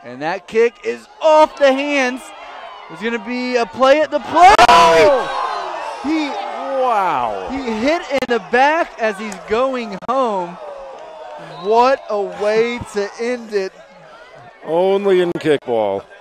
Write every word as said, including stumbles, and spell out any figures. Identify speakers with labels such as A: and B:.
A: And that kick is off the hands. There's going to be a play at the plate.
B: Oh!
A: He,
B: wow.
A: He hit in the back as he's going home. What a way to end it.
B: Only in kickball.